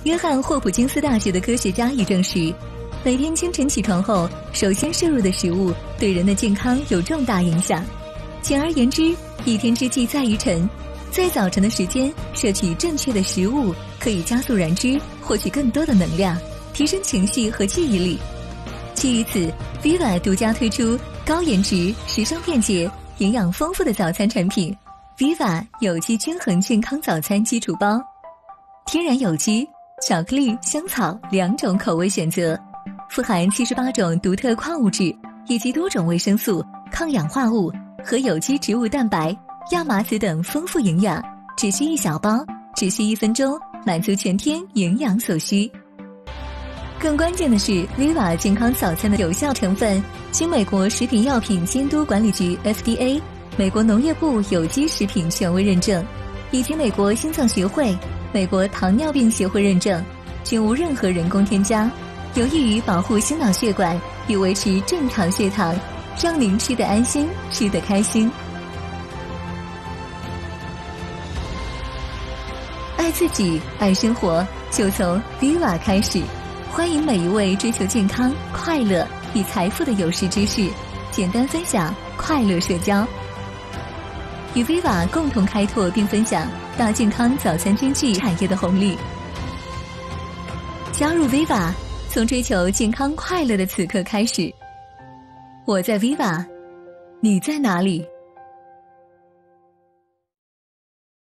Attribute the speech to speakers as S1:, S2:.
S1: 约翰霍普金斯大学的科学家已证实，每天清晨起床后，首先摄入的食物对人的健康有重大影响。简而言之，一天之计在于晨，在早晨的时间摄取正确的食物，可以加速燃脂，获取更多的能量，提升情绪和记忆力。基于此 ，Viva 独家推出高颜值、时尚便捷、营养丰富的早餐产品 ，Viva 有机均衡健康早餐基础包，天然有机、巧克力、香草2种口味选择，富含78种独特矿物质以及多种维生素、抗氧化物和有机植物蛋白、亚麻籽等丰富营养，只需1小包，只需1分钟，满足全天营养所需。更关键的是 ，Viva 健康早餐的有效成分经美国食品药品监督管理局 FDA、美国农业部有机食品权威认证，以及美国心脏学会、美国糖尿病协会认证，均无任何人工添加，有益于保护心脑血管与维持正常血糖，让您吃得安心，吃得开心。爱自己，爱生活，就从 Viva 开始。欢迎每一位追求健康、快乐与财富的有识之士，简单分享，快乐社交，与 Viva 共同开拓并分享大健康早餐经济产业的红利。加入 Viva， 从追求健康快乐的此刻开始。我在 Viva， 你在哪里？